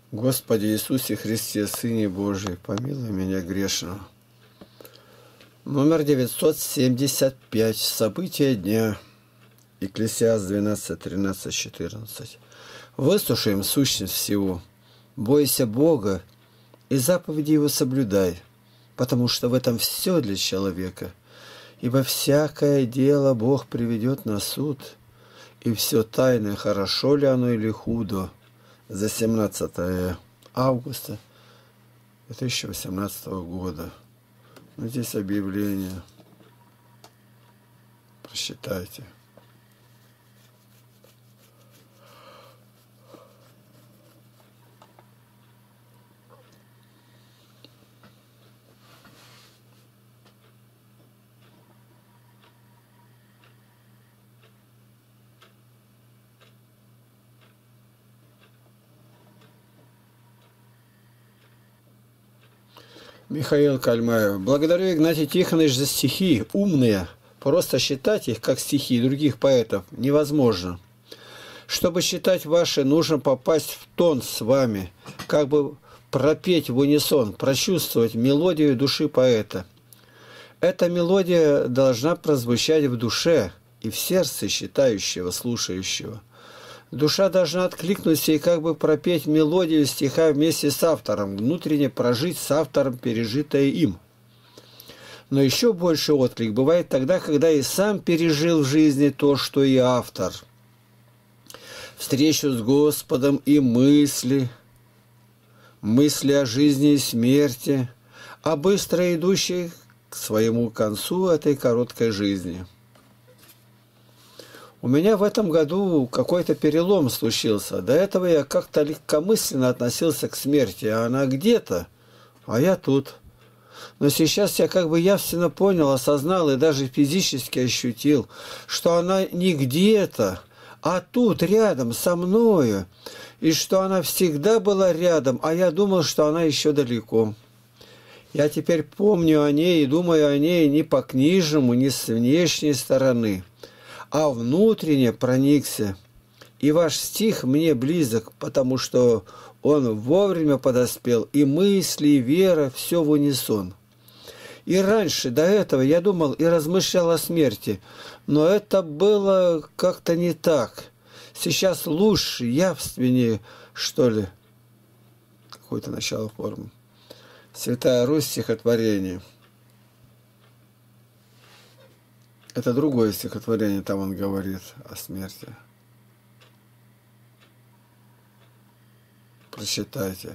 Господи Иисусе Христе, Сыне Божий, помилуй меня грешного. Номер 975. События дня. Екклесиаст 12, 13, 14. Выслушаем сущность всего. Бойся Бога и заповеди Его соблюдай, потому что в этом все для человека. Ибо всякое дело Бог приведет на суд, и все тайное, хорошо ли оно или худо. За 17 августа 2018 года. Ну, здесь объявление. Прочитайте. Михаил Кальмаев. Благодарю, Игнатий Тихонович, за стихи. Умные. Просто считать их, как стихи других поэтов, невозможно. Чтобы считать ваши, нужно попасть в тон с вами, как бы пропеть в унисон, прочувствовать мелодию души поэта. Эта мелодия должна прозвучать в душе и в сердце читающего, слушающего. Душа должна откликнуться и как бы пропеть мелодию стиха вместе с автором, внутренне прожить с автором пережитое им. Но еще больше отклик бывает тогда, когда и сам пережил в жизни то, что и автор. Встречу с Господом и мысли о жизни и смерти, а быстро идущей к своему концу этой короткой жизни. У меня в этом году какой-то перелом случился. До этого я как-то легкомысленно относился к смерти, а она где-то, а я тут. Но сейчас я как бы явственно понял, осознал и даже физически ощутил, что она не где-то, а тут, рядом со мною, и что она всегда была рядом, а я думал, что она еще далеко. Я теперь помню о ней и думаю о ней не по-книжному, не с внешней стороны, а внутренне проникся. И ваш стих мне близок, потому что он вовремя подоспел, и мысли, и вера, все в унисон. И раньше, до этого, я думал и размышлял о смерти, но это было как-то не так. Сейчас лучше, явственнее, что ли. Какое-то начало формы. Святая Русь, стихотворение. Это другое стихотворение, там он говорит о смерти. Прочитайте.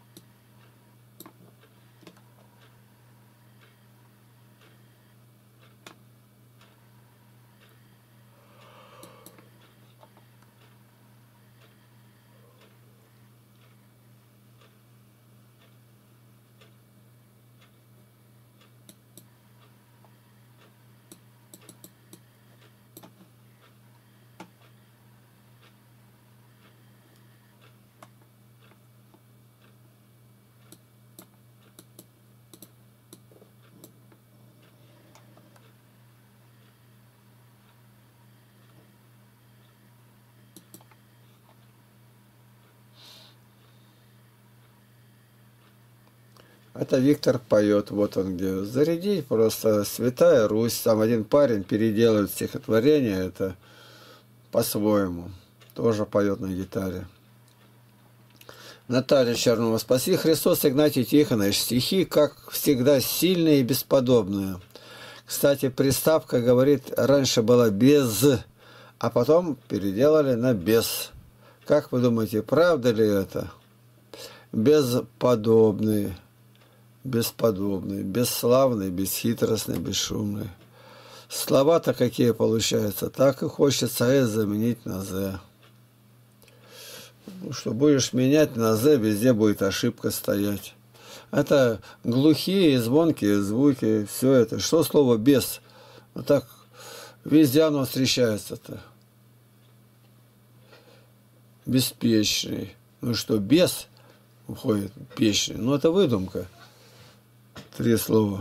Это Виктор поет, вот он где. Зарядить просто Святая Русь. Там один парень переделывает стихотворение, это по-своему. Тоже поет на гитаре. Наталья Чернова. Спаси Христос, Игнатий Тихонович. Стихи, как всегда, сильные и бесподобные. Кстати, приставка, говорит, раньше была без, а потом переделали на без. Как вы думаете, правда ли это? Бесподобные. Бесподобный, бесславный, бесхитростный, бесшумный. Слова-то какие получаются, так и хочется «с» заменить на «з». Ну, что будешь менять на «з», везде будет ошибка стоять. Это глухие и звонкие звуки, все это. Что слово «без»? Вот так везде оно встречается-то. Беспечный. Ну что, «без» уходит «печный». Ну, это выдумка. 3 слова.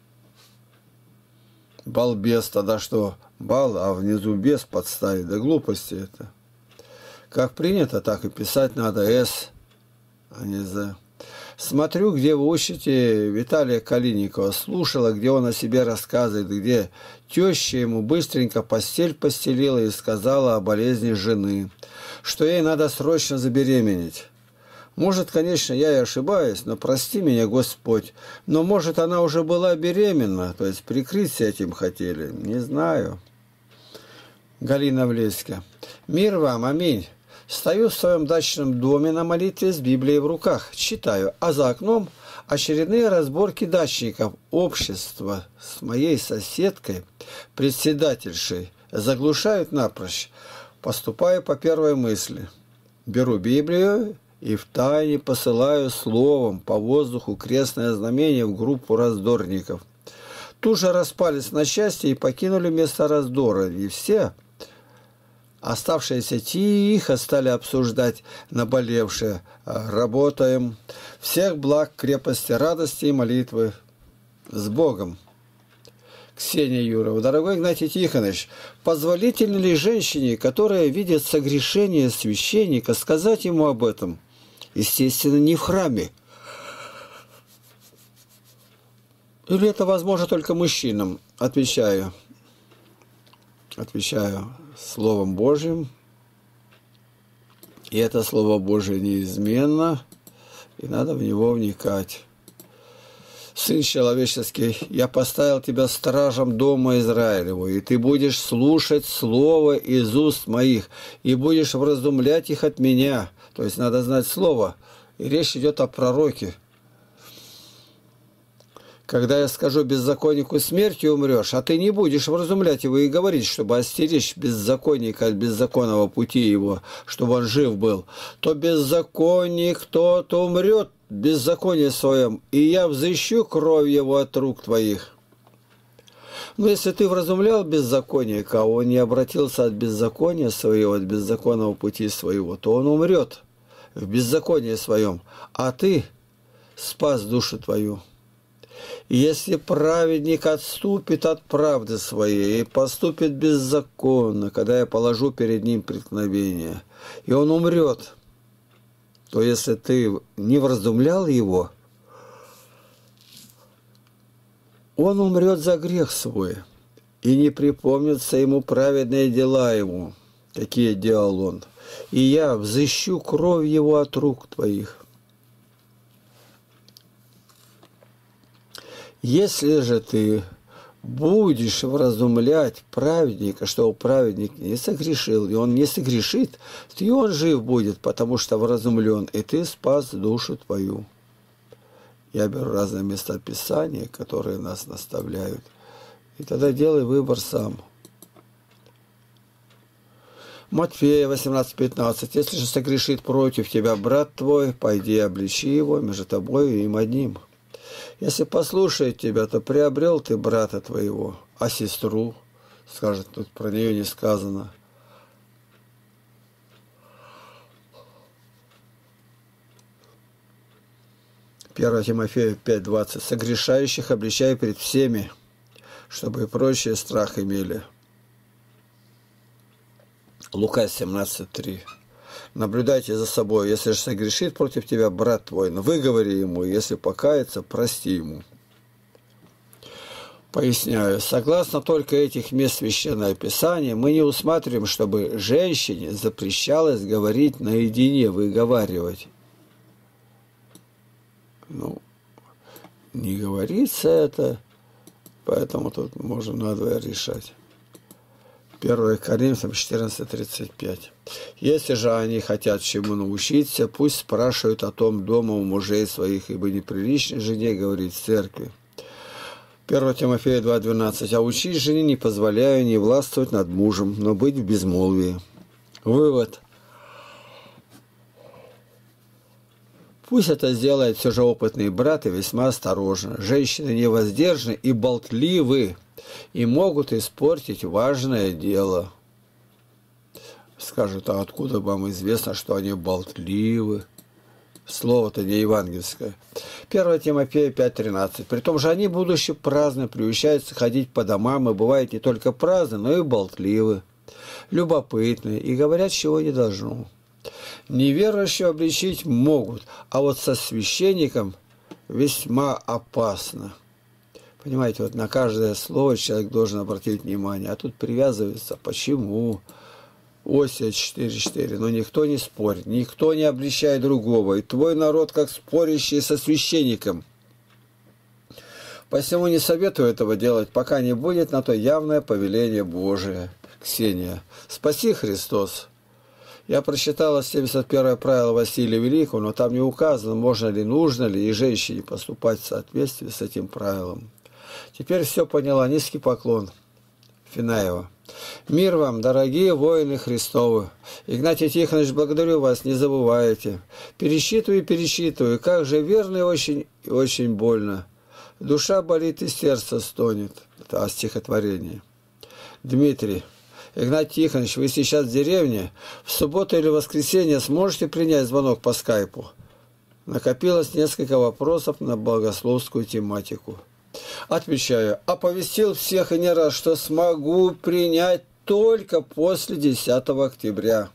Балбес, тогда что? Бал, а внизу без подставить. Да глупости это. Как принято, так и писать надо «с». а не за. Смотрю, где вы учите Виталия Калиникова. Слушала, где он о себе рассказывает, где теща ему быстренько постель постелила и сказала о болезни жены, что ей надо срочно забеременеть. Может, конечно, я и ошибаюсь, но прости меня, Господь. Но, может, она уже была беременна, то есть прикрыться этим хотели. Не знаю. Галина Влеська. Мир вам, аминь. Стою в своем дачном доме на молитве с Библией в руках. Читаю, а за окном очередные разборки дачников. Общества с моей соседкой, председательшей, заглушают напрочь. Поступаю по первой мысли. Беру Библию и втайне посылаю словом по воздуху крестное знамение в группу раздорников. Тут же распались на части и покинули место раздора. И все, оставшиеся тихо, стали обсуждать наболевшее. Работаем. Всех благ, крепости, радости и молитвы. С Богом. Ксения Юрова. Дорогой Игнатий Тихонович, позволительно ли женщине, которая видит согрешение священника, сказать ему об этом? Естественно, не в храме. Или это возможно только мужчинам? Отвечаю Словом Божьим. И это Слово Божие неизменно, и надо в него вникать. Сын человеческий, я поставил тебя стражем дома Израилеву, и ты будешь слушать слово из уст моих, и будешь вразумлять их от меня. То есть надо знать слово. И речь идет о пророке. Когда я скажу беззаконнику смертью умрешь, а ты не будешь вразумлять его и говорить, чтобы остеречь беззаконника от беззаконного пути его, чтобы он жив был, то беззаконник тот умрет в беззаконии своем, и я взыщу кровь его от рук твоих. Но если ты вразумлял беззаконника, а он не обратился от беззакония своего, от беззаконного пути своего, то он умрет в беззаконии своем, а ты спас душу твою. Если праведник отступит от правды своей и поступит беззаконно, когда я положу перед ним преткновение, и он умрет, то если ты не вразумлял его, он умрет за грех свой, и не припомнятся ему праведные дела ему, какие делал он, и я взыщу кровь его от рук твоих. Если же ты будешь вразумлять праведника, что праведник не согрешил, и он не согрешит, то и он жив будет, потому что вразумлен, и ты спас душу твою. Я беру разные места Писания, которые нас наставляют, и тогда делай выбор сам. Матфея 18:15. Если же согрешит против тебя брат твой, пойди и обличи его между тобой и им одним. Если послушает тебя, то приобрел ты брата твоего, а сестру, скажет, тут про нее не сказано. Первое Тимофея 5:20. Согрешающих обличай перед всеми, чтобы и прочие страх имели. Лука 17:3. Наблюдайте за собой. Если же согрешит против тебя брат твой, выговори ему, если покается, прости ему. Поясняю. Согласно только этих мест Священного Писания, мы не усматриваем, чтобы женщине запрещалось говорить наедине, выговаривать. Не говорится это, поэтому тут можно надвое решать. 1 Коринфянам 14:35. Если же они хотят чему научиться, пусть спрашивают о том дома у мужей своих, ибо неприлично жене говорить в церкви. 1 Тимофея 2:12. А учить жене не позволяю не властвовать над мужем, но быть в безмолвии. Вывод. Пусть это сделает все же опытный брат и весьма осторожно. Женщины невоздержаны и болтливы, и могут испортить важное дело. Скажут, а откуда вам известно, что они болтливы? Слово-то не евангельское. 1 Тимофея 5:13. Притом же они, будучи праздны, приучаются ходить по домам, и бывают не только праздны, но и болтливы, любопытны, и говорят, чего не должно. Неверующего обличить могут, а вот со священником весьма опасно. Понимаете, вот на каждое слово человек должен обратить внимание, а тут привязывается, почему? Осия 4.4. Но никто не спорит, никто не обличает другого, и твой народ как спорящий со священником. Посему не советую этого делать, пока не будет на то явное повеление Божие. Ксения. Спаси Христос. Я прочитала 71-е правило Василия Великого, но там не указано, можно ли, нужно ли и женщине поступать в соответствии с этим правилом. Теперь все поняла. Низкий поклон. Финаева. Мир вам, дорогие воины Христовы. Игнатий Тихонович, благодарю вас, не забывайте. Пересчитываю и пересчитываю, как же верно и очень, очень больно. Душа болит и сердце стонет. Это о стихотворении. Дмитрий. Игнатий Тихонович, вы сейчас в деревне, в субботу или воскресенье сможете принять звонок по скайпу? Накопилось несколько вопросов на богословскую тематику. Отвечаю, оповестил всех и не раз, что смогу принять только после 10 октября.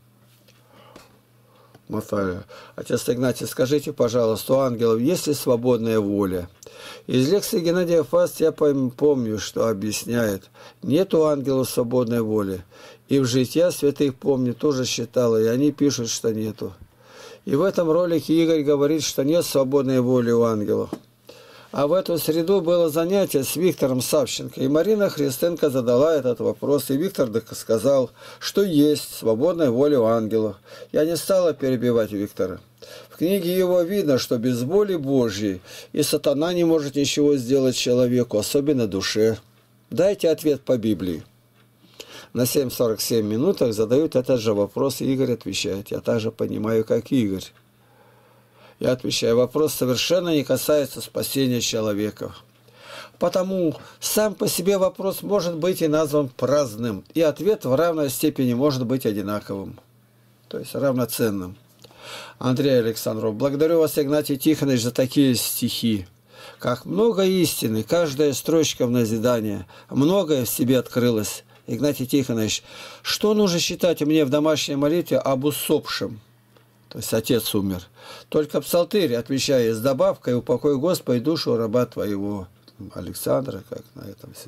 Матфея. Отец Игнатий, скажите, пожалуйста, у ангелов есть ли свободная воля? Из лекции Геннадия Фаст я помню, что объясняет. Нет у ангелов свободной воли. И в жития святых, помню, тоже считала, и они пишут, что нету. И в этом ролике Игорь говорит, что нет свободной воли у ангелов. А в эту среду было занятие с Виктором Савченко, и Марина Христенко задала этот вопрос, и Виктор сказал, что есть свободная воля у ангелов. Я не стала перебивать Виктора. В книге его видно, что без воли Божьей и сатана не может ничего сделать человеку, особенно душе. Дайте ответ по Библии. На 7:47 минутах задают этот же вопрос, и Игорь отвечает. Я также понимаю, как Игорь. Я отвечаю, вопрос совершенно не касается спасения человека. Потому сам по себе вопрос может быть и назван праздным, и ответ в равной степени может быть одинаковым, то есть равноценным. Андрей Александров, благодарю вас, Игнатий Тихонович, за такие стихи. Как много истины, каждая строчка в назидание, многое в себе открылось. Игнатий Тихонович, что нужно читать мне в домашней молитве об усопшем? То есть отец умер. Только псалтырь, отвечая с добавкой, упокой Господи душу раба твоего. Александра, как на этом все.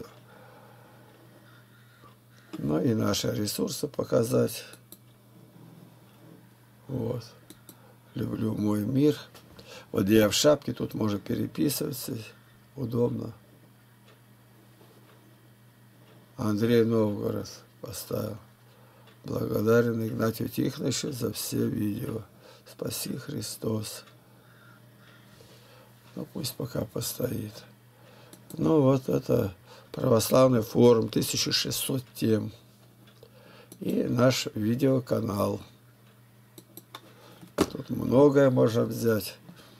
Ну и наши ресурсы показать. Вот. Люблю мой мир. Вот где я в шапке, тут можно переписываться. Удобно. Андрей Новгород поставил. Благодарен Игнатию Тихоновичу за все видео. Спаси Христос. Ну, пусть пока постоит. Ну, вот это православный форум, 1600 тем. И наш видеоканал. Тут многое можно взять.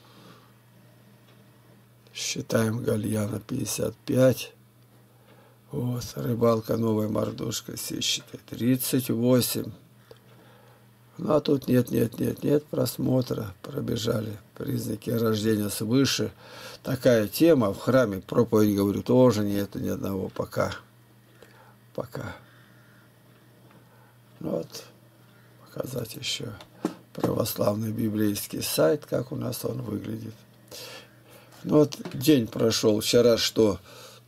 Считаем Гальяна 55. Вот, рыбалка новая мордушка, все считает 38. Ну, а тут нет просмотра. Пробежали признаки рождения свыше. Такая тема в храме, проповедь, говорю, тоже нет ни одного пока. Пока. Ну, вот, показать еще православный библейский сайт, как у нас он выглядит. Ну, вот день прошел. Вчера что?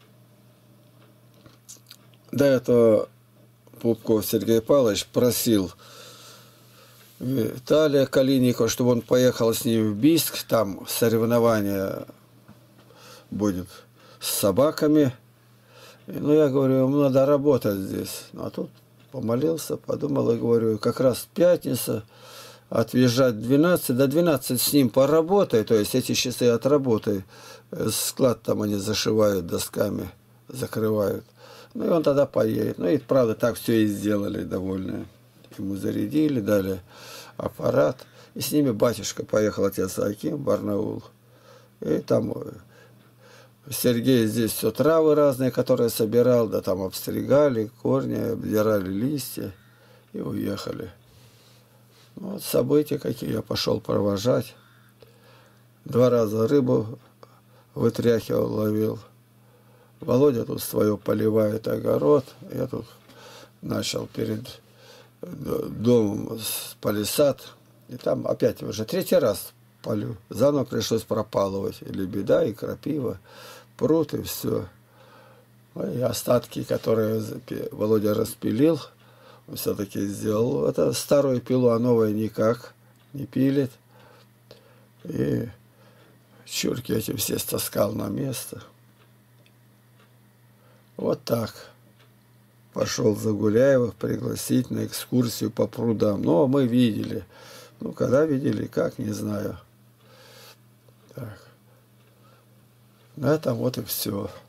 До этого Пупков Сергей Павлович просил Виталия Калиникова, чтобы он поехал с ним в Бийск, там соревнование будет с собаками. Ну, я говорю, ему надо работать здесь. А тут помолился, подумал и говорю, как раз пятница, отъезжать 12, до 12 с ним поработай, то есть эти часы отработай. Склад там они зашивают досками, закрывают. Ну, и он тогда поедет. Ну, и правда, так все и сделали, довольны. Ему зарядили, дали аппарат. И с ними батюшка поехал, отец Аким, в Барнаул. И там Сергей здесь все травы разные, которые собирал, да там обстригали, корни, обдирали листья и уехали. Ну, вот события какие, я пошел провожать. 2 раза рыбу вытряхивал, ловил. Володя тут свое поливает огород. Я тут начал перед домом палисад И там опять уже третий раз полю. Заново пришлось пропалывать. И лебеда, и крапива, пруд, и все. И остатки, которые Володя распилил, он все-таки сделал. Это старую пилу, а новая никак не пилит. И чурки эти все стаскал на место. Вот так. Пошел Загуляевых пригласить на экскурсию по прудам. Ну, а мы видели. Ну, когда видели, как, не знаю. Так. На этом вот и все.